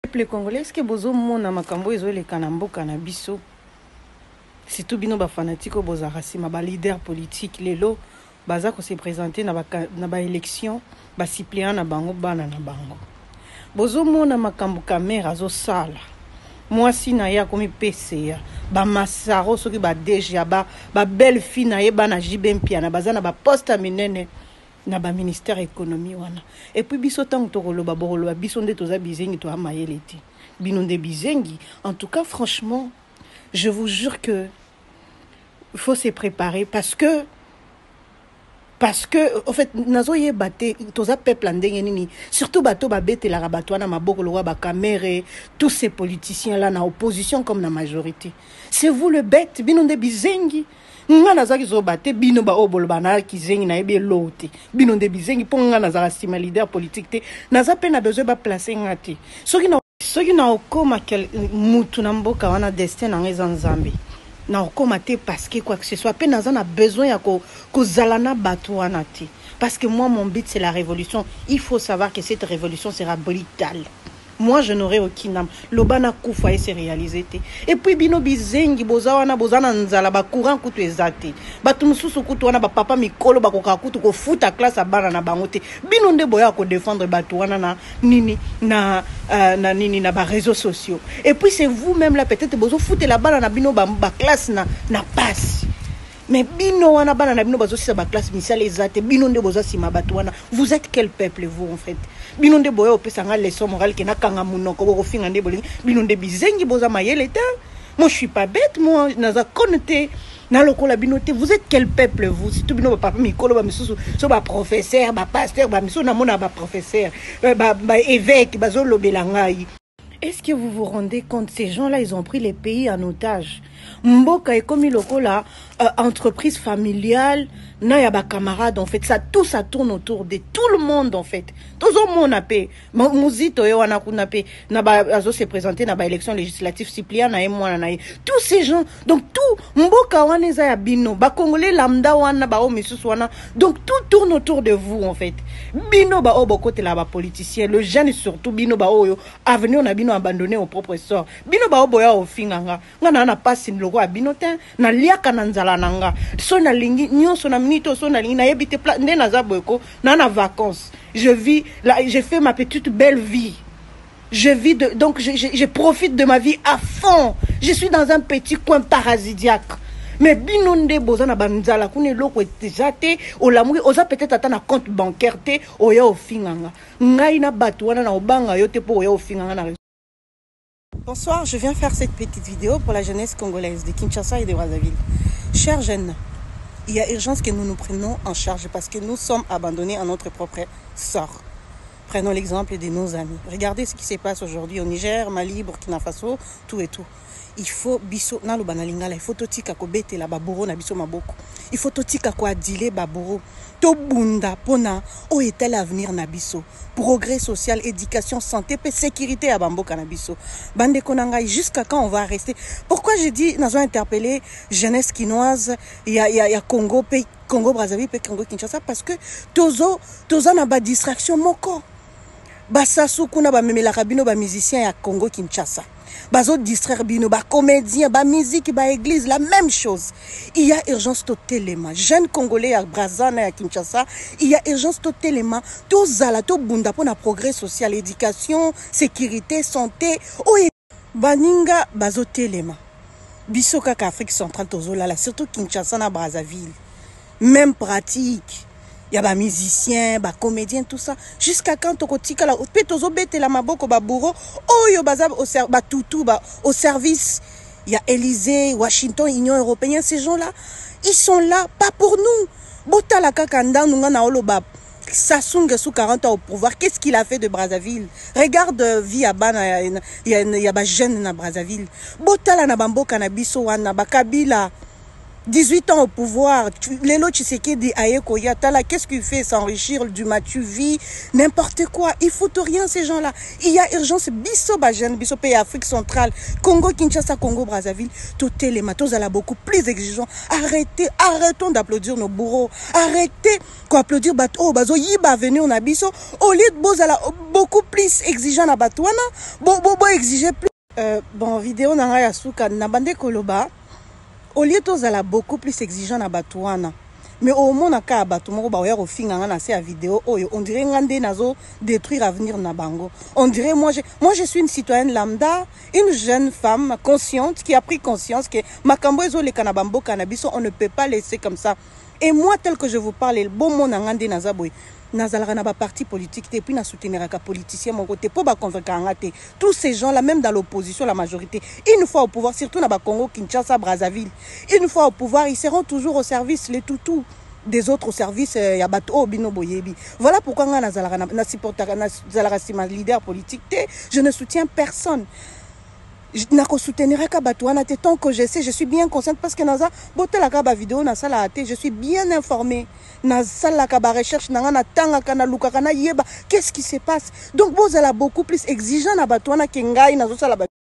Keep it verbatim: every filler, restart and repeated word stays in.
peuple congolais, est-ce que bozo mona makambo ezoleka na mboka na biso? Surtout bino ba fanatiko bozara sima ba leader politique lelo baza ko se présenter na ba na ba élection ba suppléant na bango bana na bango. Bozo mona makambo caméra zo sala. Moi si na ya komi P C ya ba masaro soki ba D G ba ba belle fille na ye bana jibempia na bazana ba poste minene na ba ministère économie wana. Et puis biso tango tokolo ba borolo ba biso nde toza bizengi to amayeleti. Bino nde bizengi. En tout cas franchement, je vous jure que il faut se préparer parce que parce que en fait nazo ye baté toza peuple ndenge nini surtout bato ba bete la rabato na maboko lo ba caméra tous ces politiciens là na opposition comme na majorité. C'est vous le bête bino nde bizengi. Nga nazaki zo baté bino ba obolo bana kizengi na ebe lote bino nde bizengi po nga nazaka sima leader politique te naza pe na besoin ba placer ngati soki na soki na okoma quel mutu na mboka wana destin na ngeza nzambe na okoma te parce que quoi que ce soit pe naza na besoin ya ko kozala na bato wana te parce que moi mon but c'est la révolution. Il faut savoir que cette révolution sera brutale. Moi, je n'aurai aucune âme. Lobana kufa se réaliser. Et puis, bino bizengi, bozawana, bozana nzala, ba courant kutu ezate. Ba tumususu kutu wana, ba papa mikolo, ba koka kutu, ko futa classe a bana na bangote. Bino nde boya ko défendre batu wana na nini, na, euh, na nini, na ba réseaux sociaux. Et puis, c'est vous-même là, peut-être, bozo fute la bana na bino, ba, ba classe na, na passe. Mais bino wana bana na bino bazo sisa ba classe misale ezate bino nde bozo sima batu wana. Vous êtes quel peuple vous en fait? Bino nde boya opesa nga leçon morale ke na kanga munoko bo finga nde bolingi bino nde bizengi boza mayele ta. Moi je suis pas bête, moi naza connecté na lokola bino te. Vous êtes quel peuple vous? Si tout bino ba papa mikolo ba misusu so ba professeur ba pasteur ba miso na mona ba professeur ba ba évêque bazo lobela ngai. Est-ce que vous vous rendez compte, ces gens-là, ils ont pris les pays en otage. Mboka et comme il là, euh, entreprise familiale, na ya ba camarades en fait, ça tout ça tourne autour de tout le monde en fait. Tout le monde a payé. Muzito yo wana kuna pe na ba azo se présenter na ba élection législative Cyprien na emwana na. Tous ces gens, donc tout mboka wana za ya bino, ba congolais lambda wana ba o misusu wana. Donc tout tourne autour de vous en fait. Bino ba o bokote la ba politicien, le jeune surtout bino ba o yo avenir na bino abandonné au propre sort. Bino ba o boya o finganga. Ngana na passe logo bino ten na liaka na nzala nanga. So na lingi nyonso na minito so na lingi na yebite pla nde na za boyko na na vacances. Je vis là, j'ai fait ma petite belle vie. Je vis de donc je, je, je profite de ma vie à fond. Je suis dans un petit coin paradisiaque. Mais binonde bozana banzala kune loko tejate olamui oza peut-être ata na compte bancaire te oya ofinganga. Ngai na batu wana na obanga yote po oya ofinganga na. Bonsoir, je viens faire cette petite vidéo pour la jeunesse congolaise de Kinshasa et de Brazzaville. Chers jeunes, il y a urgence que nous nous prenions en charge parce que nous sommes abandonnés à notre propre sort. Prenons l'exemple de nos amis. Regardez ce qui se passe aujourd'hui au Niger, Mali, Burkina Faso, tout et tout. Il faut biso na lo banalingala, il faut totika ko bete la baburo na biso maboko. Il faut totika ko adile baburo. To bunda pona o etel avenir na biso. Progrès social, éducation, santé, paix, sécurité à bamboka na biso. Bande konanga jusqu'à quand on va rester? Pourquoi j'ai dit nous avons interpellé jeunesse kinoise, il y a il y a, y a Congo, pays Congo Brazzaville, pays Congo Kinshasa parce que tozo tozo na ba distraction moko. Basasu kuna ba memela kabino ba musicien ya Congo Kinshasa. Bazo distraire bino ba comédien ba musique ba église la même chose. Il y a urgence totalement jeunes congolais à Brazzaville à Kinshasa, il y a urgence totalement tout zala to bunda pour na progrès social, éducation, sécurité, santé. Oye baninga bazo telema. Biso kaka Afrique centrale tozola la surtout Kinshasa na Brazzaville. Même pratique. Il y a des musiciens, des comédiens, tout ça. Jusqu'à quand tu as la pétozo bete la maboko ba bourreau, oh yo bazab au ser ba toutou ba au service. Il y a Élysée, Washington, Union européenne, ces gens-là, ils sont là pas pour nous. Bota la kakanda nunga na olo ba Sassou Nguesso quarante ans au pouvoir. Qu'est-ce qu'il a fait de Brazzaville? Regarde vie à bana il y a il y a ba jeune na Brazzaville. Bota la na bamboka na biso wana ba Kabila. dix-huit ans au pouvoir, Lelo Tshisekedi Ayeko Yatala, qu'est-ce qu'il fait? S'enrichir du matu vie, n'importe quoi. Il faut rien ces gens-là. Il y a urgence. Bisso Bajen, Bisso pays Afrique centrale, Congo, Kinshasa, Congo, Brazzaville, tout les matos à la beaucoup plus exigeants. Arrêtez, arrêtons d'applaudir nos bourreaux. Arrêtez d'applaudir Bato, Bazo Yiba venu on a Bisso. Au lieu de Bozala, beaucoup plus exigeant à Batouana, bon, bon, bon, exiger plus. Euh, bon, vidéo n'a rien à souka, n'a bandé Koloba. Au lieu de beaucoup plus exigeant na Batouana. Mais au moins, na ka Batouana, on a vidéo, on dirait que nazo détruire l'avenir na bango. On dirait, moi je, moi je suis une citoyenne lambda, une jeune femme consciente qui a pris conscience que Makambo ezo le kanabambo cannabis, on ne peut pas laisser comme ça. Et moi, tel que je vous parle, le bon mot na ngande na zaboy. Nazalaka na ba parti politique et puis na soutenir ka politicien mon côté pour ba convaincre ngate tous ces gens là même dans l'opposition la majorité une fois au pouvoir surtout na ba Congo Kinshasa Brazzaville une fois au pouvoir ils seront toujours au service les toutous des autres services ya bato bino boyebi voilà pourquoi nga nazalaka na supporter nazalaka sima leader politique je ne soutiens personne. Je ne soutiendrai pas Batouana tant que je sais, je suis bien consciente parce que naza bote la kaba vidéo na sala ate, je suis bien informée. Na sala kaba recherche na na tanga kana luka kana yeba, qu'est-ce qui se passe? Donc vous allez beaucoup plus exigeant na Batouana que ngai na sala